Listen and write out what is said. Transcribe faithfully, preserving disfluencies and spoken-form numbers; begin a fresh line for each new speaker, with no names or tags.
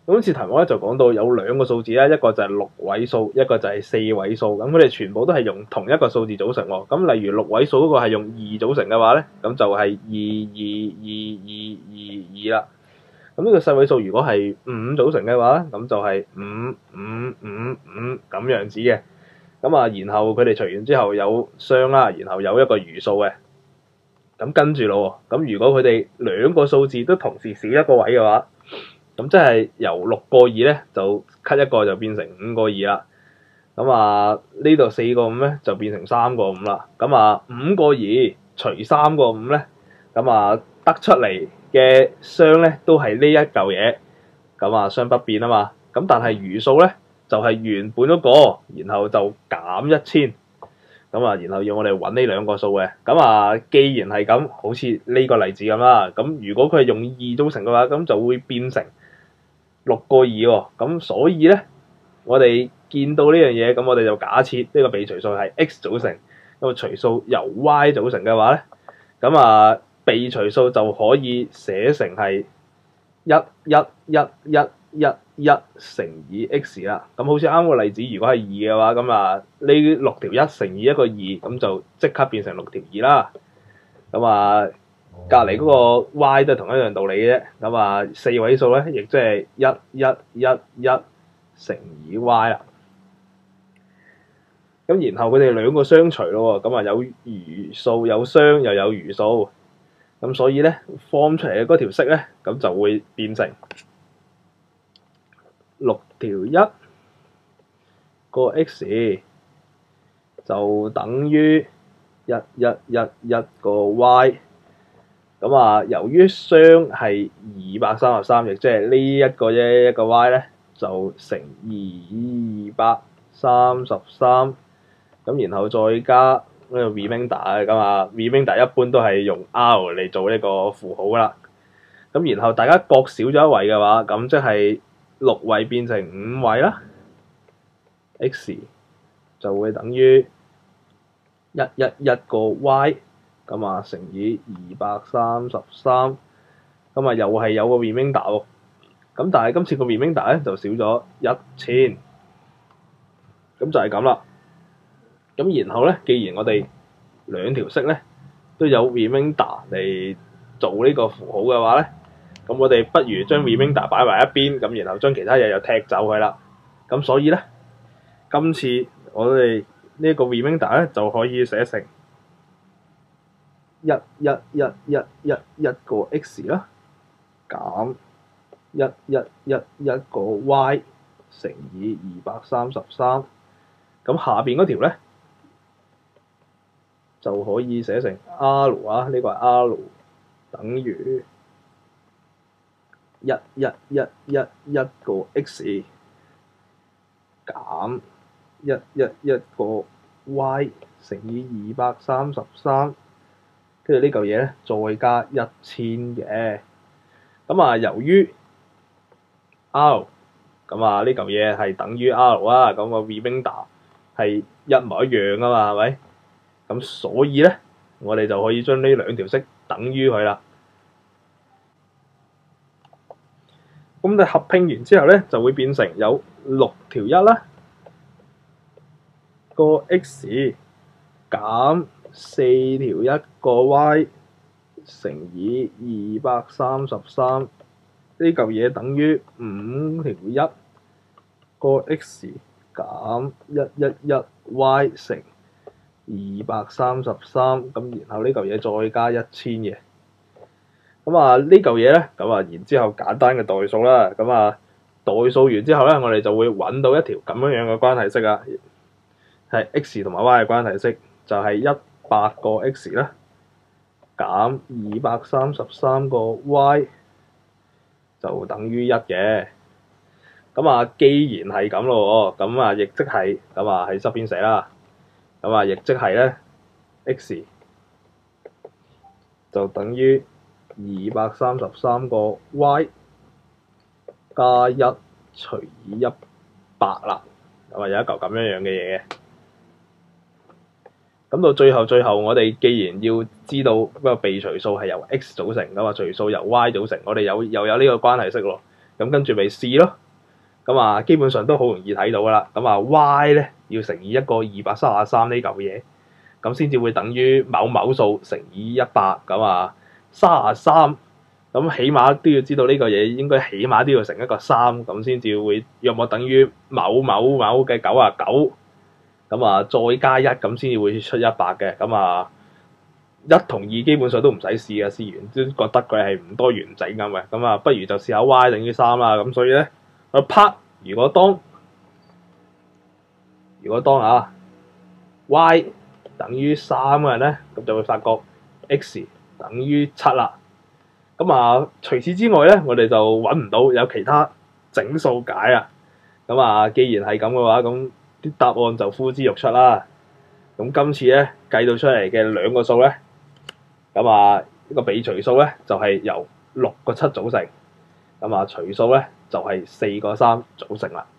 咁今次題目咧就講到有兩個數字咧，一個就係六位數，一個就係四位數。咁佢哋全部都係用同一個數字組成喎。咁例如六位數嗰個係用二組成嘅話咧，咁就係二二二二二二啦。咁呢個細位數如果係五組成嘅話咧，咁就係五五五五咁樣子嘅。咁啊，然後佢哋除完之後有雙啦，然後有一個餘數嘅。咁跟住咯喎，咁如果佢哋兩個數字都同時少一個位嘅話，咁即係由六個二咧就 cut 一個就變成五個二啦。咁啊呢度四個五咧就變成三個五啦。咁啊五個二除三個五咧，咁啊得出嚟嘅雙咧都係呢一嚿嘢。咁啊雙不變啊嘛。咁但係餘數咧就係原本嗰個，然後就減一千。咁啊，然後要我哋揾呢兩個數嘅。咁啊，既然係咁，好似呢個例子咁啦。咁如果佢係用二組成嘅話，咁就會變成六個二喎。咁所以咧，我哋見到呢樣嘢，咁我哋就假設呢個被除數係 x 組成，咁啊除數由 y 組成嘅話咧，咁啊被除數就可以寫成係一一一一一一乘以 x 啦。咁好似啱個例子，如果係二嘅話，咁啊呢六條一乘以一個二，咁就即刻變成六條二啦。咁啊隔離嗰個 y 都係同一樣道理嘅啫。咁啊四位數咧，亦即係一一一一乘以 y 啦。咁然後佢哋兩個相除咯喎，咁啊有餘數有雙又有餘數，咁所以咧 form 出嚟嘅嗰條式咧，咁就會變成六條一個 x 就等於一一一一個 y。咁啊，由於雙係二百三十三，亦即係呢一個啫，一個 y 咧就乘二百三十三。咁然後再加呢個 remainder 咁啊 remainder 一般都係用 r 嚟做呢個符號噶啦。咁然後大家各少咗一位嘅話，咁即係六位變成五位啦。x 就會等於一一一個 y， 咁啊乘以二百三十三，咁啊又係有個 remainder 喎。咁但係今次個 remainder 咧就少咗一千，咁就係咁啦。咁然後咧，既然我哋兩條式咧都有 remainder 嚟做呢個符號嘅話咧，咁我哋不如將 remainder 擺埋一邊，咁然後將其他嘢又踢走佢啦。咁所以咧，今次我哋呢個 remainder 咧就可以寫成一一一一一一個 x 啦，減一一一一個 y 乘以二百三十三。咁下邊嗰條咧就可以寫成 r 啊，呢個係 r 等於一一一一一個 x 減一一一個 y 乘以二百三十三，跟住呢嚿嘢咧再加一千嘅。咁啊，由於 r 咁啊呢嚿嘢係等於 r 啊，咁個 remainder 係一模一樣啊嘛，係咪？咁所以咧，我哋就可以將呢兩條式等於佢啦。咁你合拼完之後咧，就會變成有六條一啦，個 x 減四條一個 y 乘以二百三十三，呢嚿嘢等於五條一個 x 減一一一 y 乘二百三十三，咁然後呢嚿嘢再加一千嘅。咁啊呢嚿嘢咧，咁啊然之後簡單嘅代數啦。咁啊代數完之後咧，我哋就會揾到一條咁樣樣嘅關係式啊，係 x 同埋 y 嘅關係式，就係一百個 x 啦，減二百三十三個 y 就等於一嘅。咁啊既然係咁咯，咁啊亦即係咁啊喺側邊寫啦。咁啊，亦即係咧 x 就等於二百三十三個 y 加一除以一百啦。咁啊有一嚿咁樣樣嘅嘢嘅。咁到最後最後，我哋既然要知道嗰個被除數係由 x 組成㗎嘛，除數由 y 組成，我哋有又有呢個關係式咯。 咁跟住咪試咯。咁啊，基本上都好容易睇到噶啦。咁啊 y 咧要乘以一個二百三十三呢嚿嘢，咁先至會等於某某數乘以一百。咁啊三十三，咁起碼都要知道呢個嘢應該起碼都要乘一個三，咁先至會約莫等於某某某嘅九啊九。咁啊再加一，咁先至會出一百嘅。咁啊一同二基本上都唔使試嘅，試完都覺得佢係唔多完整咁嘅。咁啊不如就試下 y 等於三啦。咁所以咧，我拍如果當如果當啊 y 等於三嘅人咧，咁就會發覺 x 等於七啦。咁啊除此之外咧，我哋就揾唔到有其他整數解啊。咁啊既然係咁嘅話，咁啲答案就呼之欲出啦。咁今次咧計到出嚟嘅兩個數咧，咁啊呢個被除數咧就係由六個七組成，咁啊除數咧就係四個三組成啦。